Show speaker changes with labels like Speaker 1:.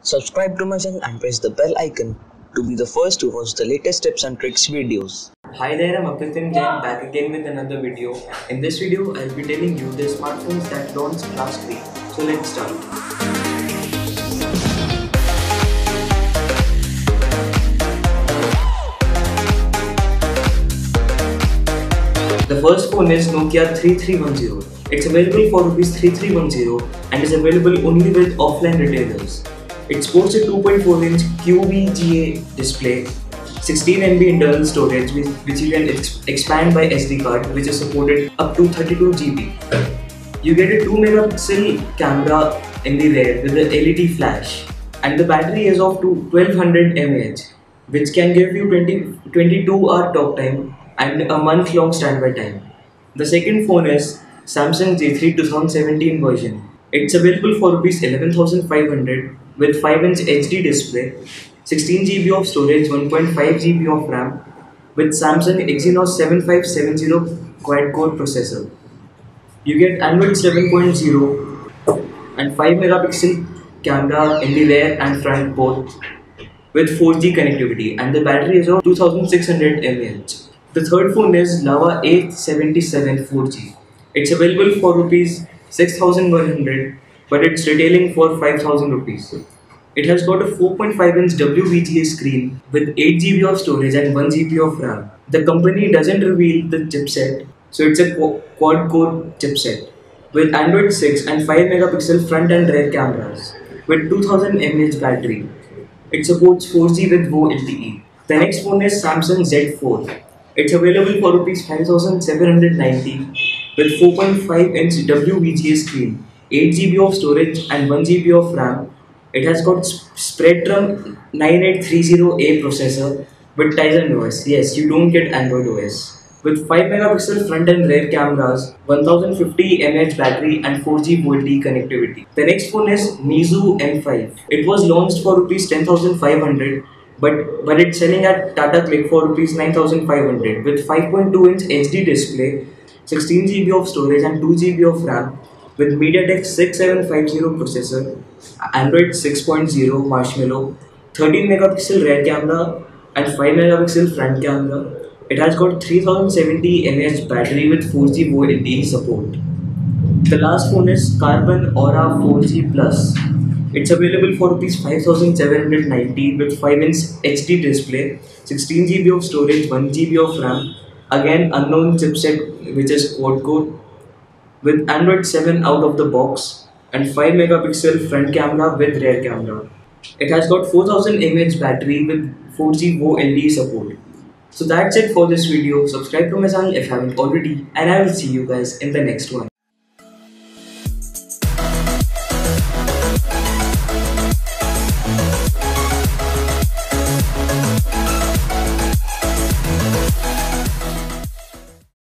Speaker 1: Subscribe to my channel and press the bell icon to be the first to watch the latest tips and tricks videos.
Speaker 2: Hi there, I'm Apritim Jain back again with another video. In this video, I'll be telling you the smartphones that launched last week. So let's start. The first phone is Nokia 3310. It's available for Rs 3310 and is available only with offline retailers. It sports a 2.4-inch QVGA display, 16 MB internal storage which you can expand by SD card, which is supported up to 32 GB. You get a 2 megapixel camera in the rear with the LED flash, and the battery is of 1200 mAh, which can give you 22-hour talk time and a month-long standby time. The second phone is Samsung J3 2017 version. It's available for Rs 11,500 with 5-inch HD display, 16 GB of storage, 1.5 GB of RAM with Samsung Exynos 7570 quad-core processor. You get Android 7.0 and 5 megapixel camera in the rear and front both with 4G connectivity, and the battery is of 2600 mAh. The third phone is Lava A77 4G. It's available for Rs 6100, but it's retailing for 5000 rupees. It has got a 4.5-inch WVGA screen with 8 GB of storage and 1 GB of RAM. The company doesn't reveal the chipset, so it's a quad-core chipset with Android 6 and 5 megapixel front and rear cameras with 2000 mAh battery. It supports 4G with Vo LTE. The next phone is Samsung Z4. It's available for Rs 5790 with 4.5-inch WVGA screen, 8 GB of storage and 1 GB of RAM. It has got Spreadtrum 9830A processor with Tizen OS. Yes, you don't get Android OS. With 5 megapixel front and rear cameras, 1050 mAh battery and 4G VoLTE connectivity. The next phone is Meizu M5. It was launched for Rs 10,500, but it's selling at Tata Click for Rs 9,500 with 5.2-inch HD display, 16 GB of storage and 2 GB of RAM with MediaTek 6750 processor, Android 6.0 Marshmallow, 13 megapixel rear camera and 5 megapixel front camera. It has got 3070 mAh battery with 4G Vo LTE support. The last phone is Carbon Aura 4G Plus. It's available for Rs 5790 with 5-inch HD display, 16 GB of storage, 1 GB of RAM, again unknown chipset which is quad-core, with Android 7 out of the box and 5 megapixel front camera with rear camera. It has got 4000 mAh battery with 4G Vo LTE support. So that's it for this video. Subscribe to my channel if you haven't already, and I will see you guys in the next one.